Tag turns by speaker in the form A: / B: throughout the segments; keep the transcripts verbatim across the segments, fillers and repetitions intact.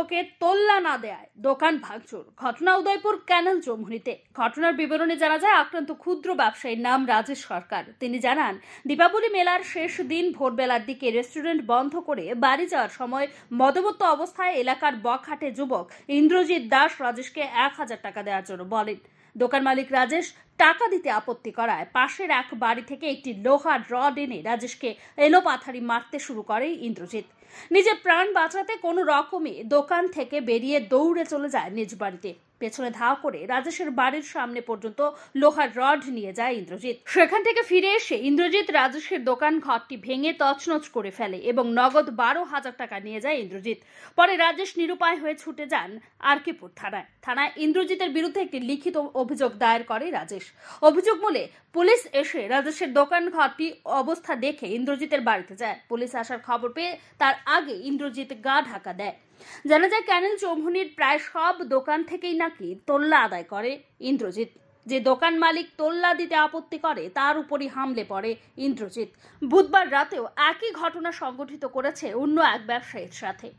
A: গ্রাহকের তোল্লা না দেয় দোকান ভাঙচুর। ঘটনা উদয়পুর ক্যানেল চৌমুহনীতে। ঘটনার বিবরণে জানা যায়, আক্রান্ত ক্ষুদ্র ব্যবসায়ীর নাম রাজেশ সরকার। তিনি জানান, দীপাবলি মেলার শেষ দিন ভোরবেলার দিকে রেস্টুরেন্ট বন্ধ করে বাড়ি যাওয়ার সময় মদমত্ত অবস্থায় এলাকার বকহাটে যুবক ইন্দ্রজিৎ দাস রাজেশকে এক হাজার টাকা দেওয়ার জন্য বলেন। দোকান মালিক রাজেশ টাকা দিতে আপত্তি করায় পাশের এক বাড়ি থেকে একটি লোহার রড এনে রাজেশকে এলোপাথারি মারতে শুরু করে ইন্দ্রজিৎ। নিজের প্রাণ বাঁচাতে কোনো রকমে দোকান থেকে বেরিয়ে দৌড়ে চলে যায় নিজ বাড়িতে। পেছনে ধাওয়া করে রাজেশের বাড়ির সামনে পর্যন্ত লোহার রড নিয়ে যায় ইন্দ্রজিৎ। সেখান থেকে ফিরে এসে ইন্দ্রজিৎ রাজেশের দোকান ঘরটি ভেঙে তছনছ করে ফেলে এবং নগদ বারো হাজার টাকা নিয়ে যায় ইন্দ্রজিৎ। পরে রাজেশ নিরুপায় হয়ে ছুটে যান আরকিপুর থানায়। থানায় ইন্দ্রজিতের বিরুদ্ধে একটি লিখিত অভিযোগ দায়ের করে রাজেশ। অভিযোগ মূলে পুলিশ এসে রাজেশের দোকান ঘরটি অবস্থা দেখে ইন্দ্রজিতের বাড়িতে যায়। পুলিশ আসার খবর পেয়ে তার আগে ইন্দ্রজিৎ গা ঢাকা দেয়। জানা যায়, ক্যানেল চৌমুহনীর প্রায় সব দোকান থেকেই নাকি তোল্লা আদায় করে ইন্দ্রজিৎ। যে দোকান মালিক তোল্লা দিতে আপত্তি করে তার উপরই হামলে পড়ে ইন্দ্রজিৎ। বুধবার রাতেও একই ঘটনা সংঘটিত করেছে অন্য এক ব্যবসায়ীর সাথে।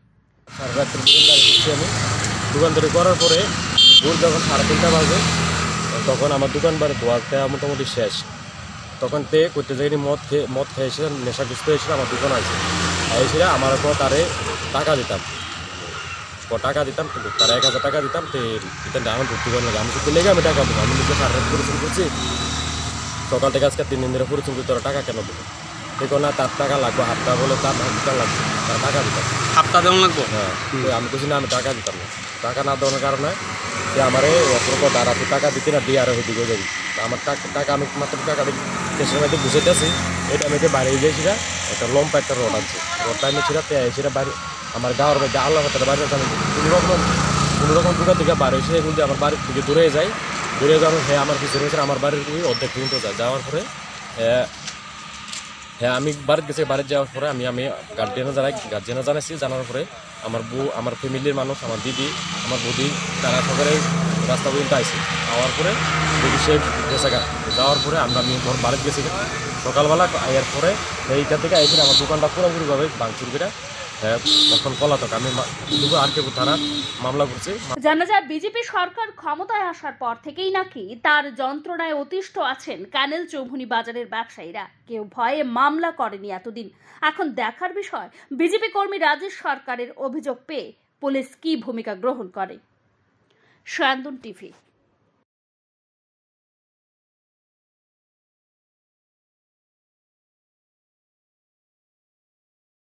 B: দোকানদারি করার পরে ভোর যখন সাড়ে তিনটা বাজে তখন আমার দোকান বাড়ি দোয়ারটা মোটামুটি শেষ। তখন পে করতে যাই মদ খেয়ে মদ খেয়ে এসে নেশাগ্রস্ত হয়েছিল আমার দোকান আছে। এসে আমার পর তারে টাকা দিতাম টাকা দিতাম কিন্তু তারা এক হাজার টাকা দিতাম। তো এটা আমার ভর্তি করে লাগে আমি সত্যি লেগে আমি টাকা দেবো। আমি নিজে সারা রাত পরিশ্রম করছি, সকাল থেকে আজকে তিন দিন ধরে পরিশ্রম করছি, তোরা টাকা কেন দেবো? ঠিক না, তার টাকা লাগবে, হাফটা বলে তার দিতাম লাগবে, তার টাকা দিতাম।
C: হাফটা দেওয়া লাগবে? হ্যাঁ,
B: আমি বলছি না, আমি টাকা দিতাম না। টাকা না দেওয়ার কারণে যে আমার এরকম দাঁড়া তুই টাকা দিতে না দিয়ে আরো দিকে যাবি। আমার টাকা টাকা আমি মাত্র টাকা দিই স্টেশনের মধ্যে বুঝেতেছি। এটা আমি বাইরে গিয়েছিলাম, একটা লম্বা একটা রড আছে, রডটা আমি ছিল সেটা বাড়ি আমার গাঁয়ের মধ্যে আল্লাহ হাতের বাড়ি আমি কোনো রকম কোনো রকম দোকান থেকে বাড়ি এসে এগুলো আমার বাড়ির থেকে দূরে যাই। দূরে যাওয়ার হ্যাঁ আমার পিছনে হয়েছে আমার বাড়ির অর্ধেক পর্যন্ত যায়। যাওয়ার পরে হ্যাঁ হ্যাঁ আমি বাড়িতে গেছি। বাড়িতে যাওয়ার পরে আমি আমি গার্জিয়ানে জানাই গার্জিয়ানে জানাইছি। জানার পরে আমার বউ, আমার ফ্যামিলির মানুষ, আমার দিদি, আমার বৌদি, তারা সকলে রাস্তা পর্যন্ত আইসি। আওয়ার পরে দিদি সে গেছে গা। যাওয়ার পরে আমরা আমি ঘর বাড়িতে গেছি সকালবেলা। আয়ার পরে এইটা থেকে আইসি আমার দোকানটা পুরোপুরিভাবে ভাঙচুর করে তখন পলাতক আমি আরকিপুর থানা মামলা করছি।
A: জানা যায়, বিজেপি সরকার ক্ষমতায় আসার পর থেকেই নাকি তার যন্ত্রণায় অতিষ্ঠ আছেন ক্যানেল চৌমুহনী বাজারের ব্যবসায়ীরা। কেউ ভয়ে মামলা করেনি এতদিন। এখন দেখার বিষয়, বিজেপি কর্মী রাজেশ সরকারের অভিযোগ পেয়ে পুলিশ কি ভূমিকা গ্রহণ করে। সায়ন্তন টিভি।